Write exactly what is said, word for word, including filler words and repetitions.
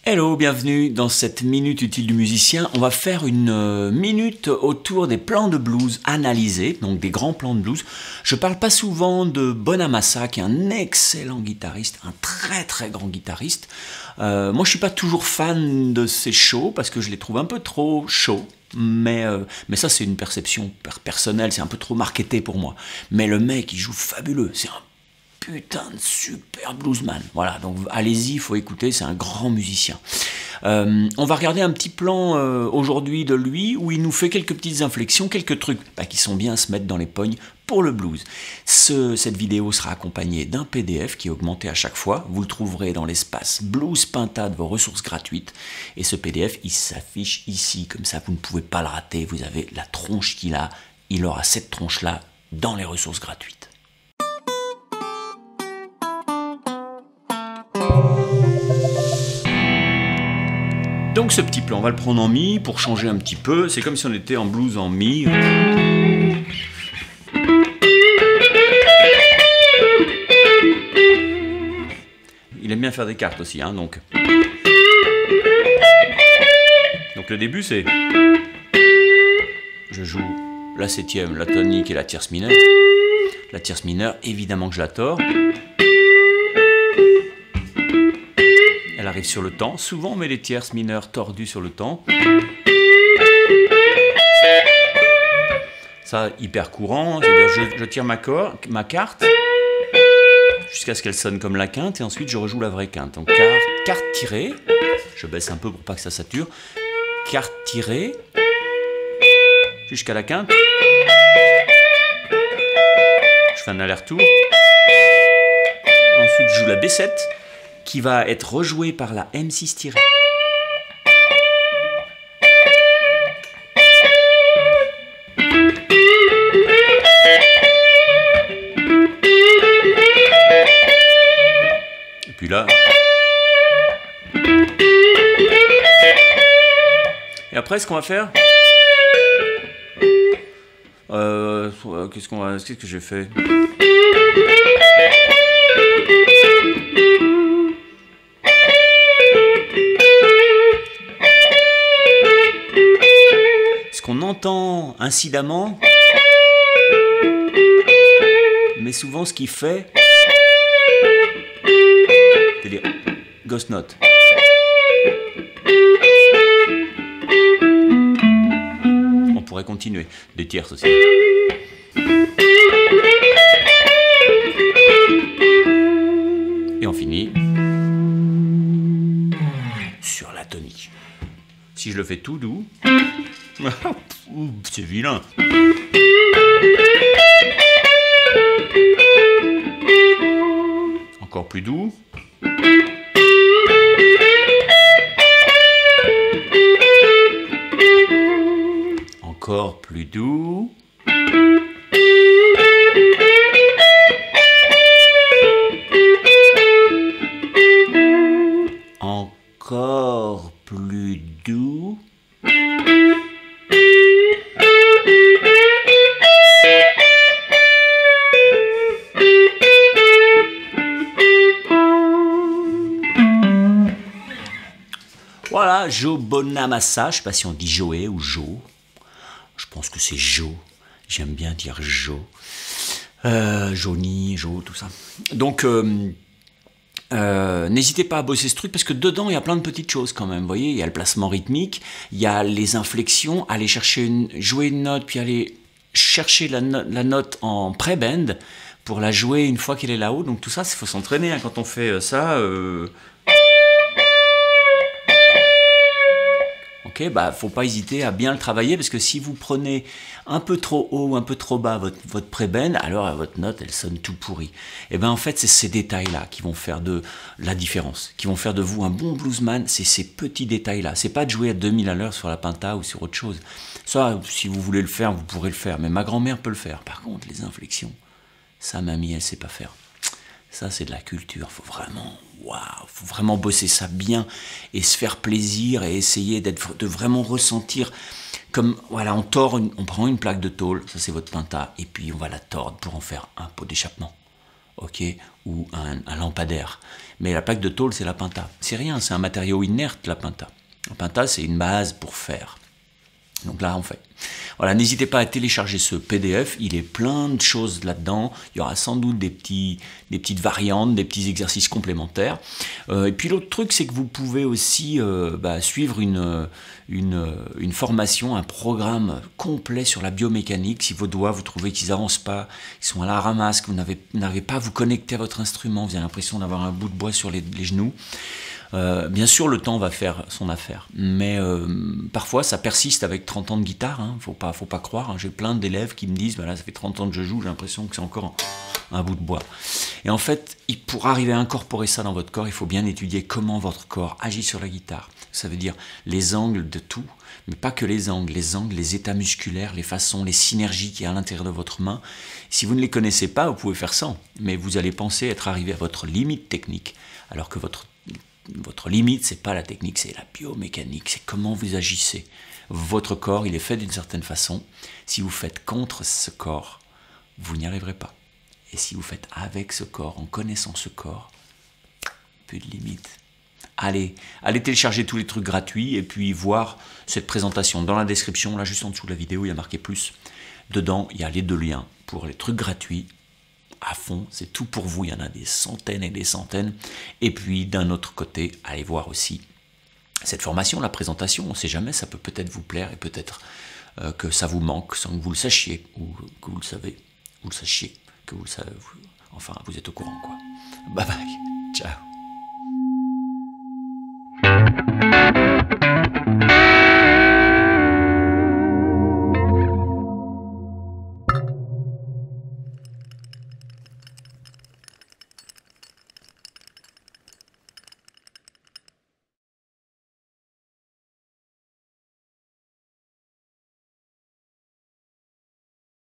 Hello, bienvenue dans cette minute utile du musicien. On va faire une euh, minute autour des plans de blues analysés, donc des grands plans de blues. Je parle pas souvent de Bonamassa, qui est un excellent guitariste, un très très grand guitariste. Euh, moi, je suis pas toujours fan de ses shows parce que je les trouve un peu trop chauds. Mais, euh, mais ça, c'est une perception per personnelle, c'est un peu trop marketé pour moi. Mais le mec, il joue fabuleux, c'est un putain de super bluesman. Voilà, donc allez-y, il faut écouter, c'est un grand musicien. Euh, on va regarder un petit plan euh, aujourd'hui de lui où il nous fait quelques petites inflexions, quelques trucs bah, qui sont bien à se mettre dans les pognes pour le blues. Ce, cette vidéo sera accompagnée d'un P D F qui est augmenté à chaque fois. Vous le trouverez dans l'espace Blues Pinta de vos ressources gratuites. Et ce P D F, il s'affiche ici, comme ça vous ne pouvez pas le rater. Vous avez la tronche qu'il a, il aura cette tronche-là dans les ressources gratuites. Donc ce petit plan, on va le prendre en mi pour changer un petit peu. C'est comme si on était en blues en mi. Il aime bien faire des cartes aussi, hein, donc. Donc le début c'est... Je joue la septième, la tonique et la tierce mineure. La tierce mineure, évidemment que je la tords. Elle arrive sur le temps. Souvent, on met les tierces mineures tordues sur le temps. Ça, hyper courant. C'est-à-dire, je, je tire ma, cor, ma carte jusqu'à ce qu'elle sonne comme la quinte et ensuite, je rejoue la vraie quinte. Donc, carte, carte tirée. Je baisse un peu pour pas que ça sature. Carte tirée jusqu'à la quinte. Je fais un aller-retour. Ensuite, je joue la B sept. Qui va être rejoué par la M six tirée. Et puis là... Et après, ce qu'on va faire... Euh, qu'est-ce qu'on va... Qu'est-ce que j'ai fait ? Qu'on entend incidemment, mais souvent ce qu'il fait, c'est des ghost notes. On pourrait continuer, des tierces aussi. Et on finit sur la tonique. Si je le fais tout doux, c'est vilain. Encore plus doux. Encore plus doux. Encore plus doux. Voilà, Joe Bonamassa, je ne sais pas si on dit Joe ou Joe. Je pense que c'est Joe. J'aime bien dire Joe. Euh, Johnny, Joe, tout ça. Donc, euh, euh, n'hésitez pas à bosser ce truc parce que dedans, il y a plein de petites choses quand même. Vous voyez, il y a le placement rythmique, il y a les inflexions, aller chercher une, jouer une note, puis aller chercher la, no la note en pré-bend pour la jouer une fois qu'elle est là-haut. Donc tout ça, il faut s'entraîner hein, quand on fait ça. Euh, Ok, bah faut pas hésiter à bien le travailler parce que si vous prenez un peu trop haut ou un peu trop bas votre, votre pré-bend, alors votre note elle sonne tout pourri. Et ben en fait c'est ces détails-là qui vont faire de la différence, qui vont faire de vous un bon bluesman. C'est ces petits détails-là. C'est pas de jouer à deux mille à l'heure sur la Pinta ou sur autre chose. Ça, si vous voulez le faire, vous pourrez le faire. Mais ma grand-mère peut le faire. Par contre, les inflexions, ça mamie elle sait pas faire. Ça, c'est de la culture. Faut vraiment, waouh, faut vraiment bosser ça bien et se faire plaisir et essayer d'être, de vraiment ressentir comme, voilà, on tord, une, on prend une plaque de tôle, ça c'est votre Pinta, et puis on va la tordre pour en faire un pot d'échappement. ok, ou un, un lampadaire. Mais la plaque de tôle, c'est la Pinta. C'est rien, c'est un matériau inerte, la Pinta. La Pinta, c'est une base pour faire. Donc là, on fait. Voilà, n'hésitez pas à télécharger ce P D F, il est plein de choses là-dedans, il y aura sans doute des, petits, des petites variantes, des petits exercices complémentaires. Euh, et puis l'autre truc, c'est que vous pouvez aussi euh, bah, suivre une, une, une formation, un programme complet sur la biomécanique. Si vos doigts, vous trouvez qu'ils n'avancent pas, ils sont à la ramasse, que vous n'avez pas à vous connecter à votre instrument, vous avez l'impression d'avoir un bout de bois sur les, les genoux. Euh, bien sûr, le temps va faire son affaire, mais euh, parfois ça persiste avec trente ans de guitare, hein, faut pas, faut pas croire, hein. J'ai plein d'élèves qui me disent, voilà, ça fait trente ans que je joue, j'ai l'impression que c'est encore un, un bout de bois. Et en fait, pour arriver à incorporer ça dans votre corps, il faut bien étudier comment votre corps agit sur la guitare. Ça veut dire les angles de tout, mais pas que les angles, les angles, les états musculaires, les façons, les synergies qu'il y a à l'intérieur de votre main. Si vous ne les connaissez pas, vous pouvez faire ça, mais vous allez penser être arrivé à votre limite technique, alors que votre Votre limite, c'est pas la technique, c'est la biomécanique, c'est comment vous agissez. Votre corps, il est fait d'une certaine façon. Si vous faites contre ce corps, vous n'y arriverez pas. Et si vous faites avec ce corps, en connaissant ce corps, plus de limite. Allez, allez télécharger tous les trucs gratuits et puis voir cette présentation dans la description, là juste en dessous de la vidéo, il y a marqué plus. Dedans, il y a les deux liens pour les trucs gratuits. À fond, c'est tout pour vous, il y en a des centaines et des centaines. Et puis d'un autre côté, allez voir aussi cette formation, la présentation, on ne sait jamais, ça peut peut-être vous plaire et peut-être euh, que ça vous manque sans que vous le sachiez, ou que vous le savez, vous le sachiez, que vous le savez, vous, enfin vous êtes au courant quoi. Bye bye, ciao.